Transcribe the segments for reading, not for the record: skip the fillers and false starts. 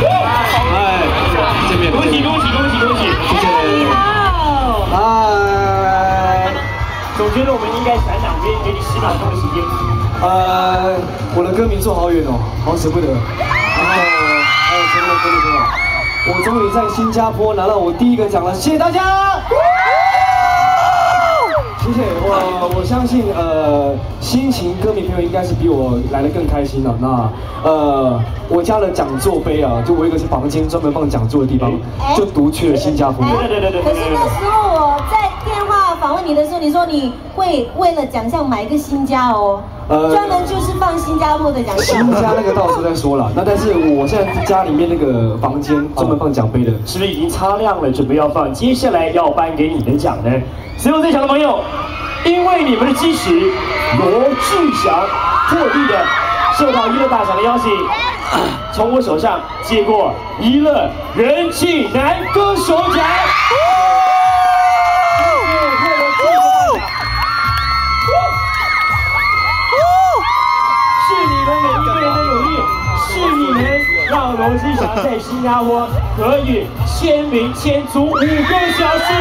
哎，见面， 恭喜恭喜恭喜恭喜！ 谢谢。 你好。 嗨。 总觉得我们应该闪两边，给你10秒钟的时间。 我的歌名坐好远哦，好舍不得。然后还有前面的歌名啊，我终于在新加坡拿到我第1个奖了，谢谢大家。谢谢我相信心情歌迷朋友应该是比我来得更开心了。那我家的讲座杯啊，就我有一个房间专门放讲座的地方，就独去了新加坡。 对。可是那时候我在电话访问你的时候，你说你会为了奖项买一个新家哦，专门就是放新加坡的奖项。 新家那个到时候再说了。那但是我现在家里面那个房间专门放奖杯的， 是不是已经擦亮了，准备要放接下来要颁给你的奖呢？所有在场的朋友，因为你们的支持，罗志祥特地的受到娱乐大赏的邀请，从我手上接过娱乐人气男歌手奖。是你们每一个人的努力，是你们让罗志祥在新加坡可以签名签足5个小时。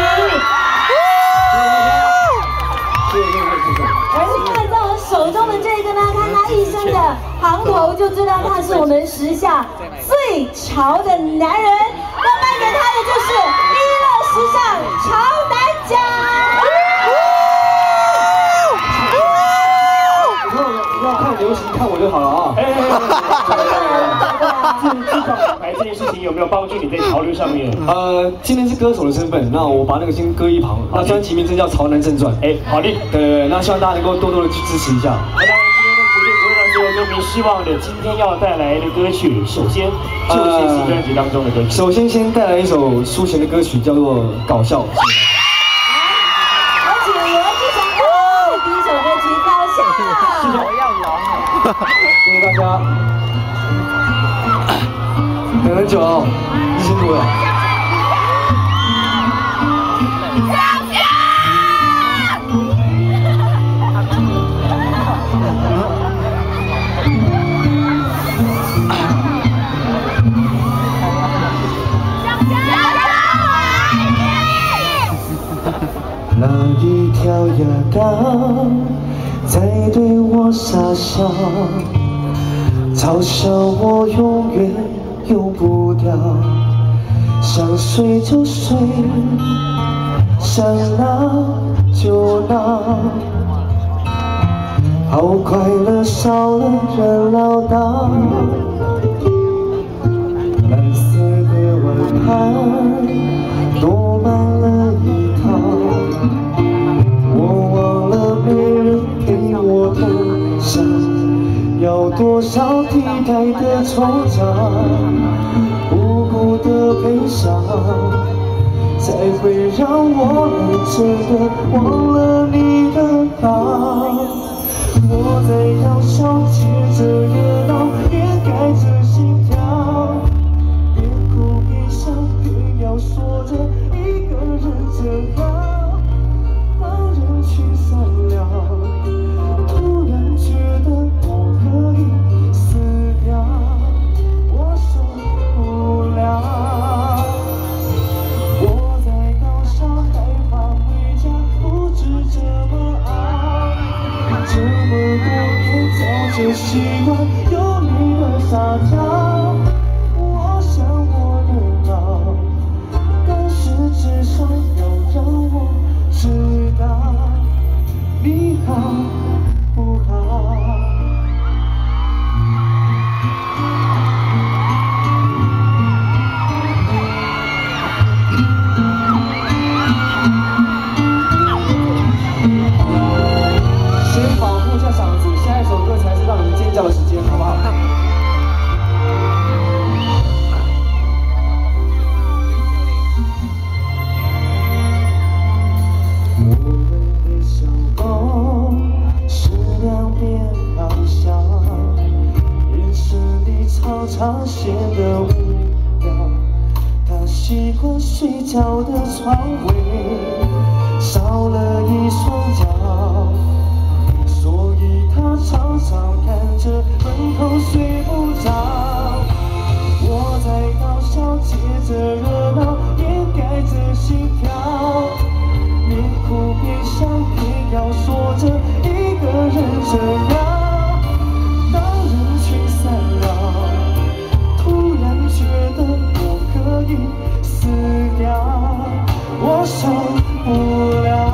而且看到我手中的这个呢，看他一身的行头就知道他是我们时下最潮的男人。要颁给他的就是娱乐时尚潮男奖。 以后要看流行看我就好了啊。 自创品牌这件事情有没有帮助你在潮流上面？ 今天是歌手的身份，那我把那个先搁一旁。那专辑名称叫《潮男正传》。 好的， 对，那希望大家能够多多的去支持一下。 那当然，今天绝对不会让所有歌迷失望的。今天要带来的歌曲，首先就是新专辑当中的歌曲。 首先带来一首抒情的歌曲，叫做《搞笑》。 有请罗志祥的第1首歌曲《搞笑》。 谢谢大家。等很久哦，辛苦了。那一条牙膏在对我傻笑，嘲笑我永远用不掉，想睡就睡，想闹就闹，好快乐少了人唠叨。蓝色的碗盘多买了一套，我忘了没人给我的想要多少替代的惆怅，无辜的悲伤，才会让我真的忘了你的好。我在搞笑，接着热闹，掩盖着心跳，边哭边笑，偏要说着一个人真好，让人去散了。突然觉得我可以死掉，我受不了。我在搞笑，害怕回家，不知这么熬。这么多年早就习惯有你的撒娇，我想我的好，但是至少要让我知道你好不好。先保护一下嗓子，下一首歌才是让你们尖叫的时间，好不好？我们的小狗是两边好笑，眼神里常常显得无聊。它习惯睡觉的床位少了一双脚，所以他常常看着门口睡不着。我在心跳，面哭面笑，偏要说着一个人这样。当人群散了，突然觉得我可以死掉，我受不了。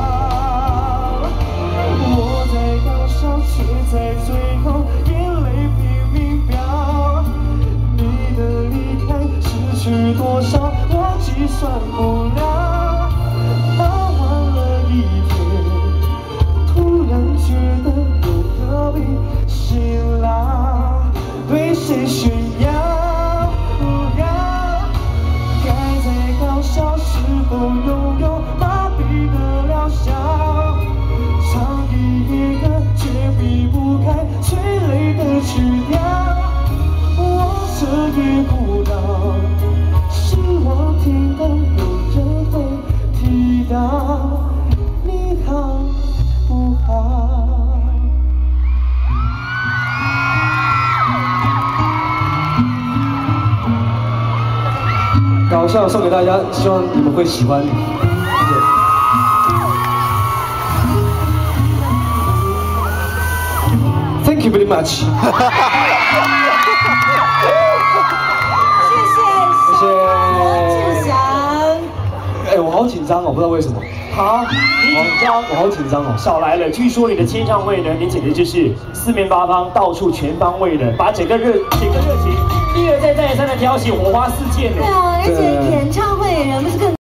我在高烧，却在最后眼泪拼命飙。你的离开失去多少，我计算不了。忙完了一天，突然觉得有个比辛辣，对谁炫耀？该在高烧时候拥有麻痹的疗效，唱一个却避不开催泪的曲调。我这也不到，希望听到有人会提到你好不好。搞笑送给大家，希望你们会喜欢。谢谢。Thank you very much 。 谢谢罗志祥。 哎，我好紧张哦，不知道为什么。 好，你紧张， 我好紧张哦。 少来了。据说你的签唱会呢，你简直就是四面八方、到处全方位的，把整个热情一而再再而三的挑起，火花四溅呢。 对啊，而且演唱会人不是更。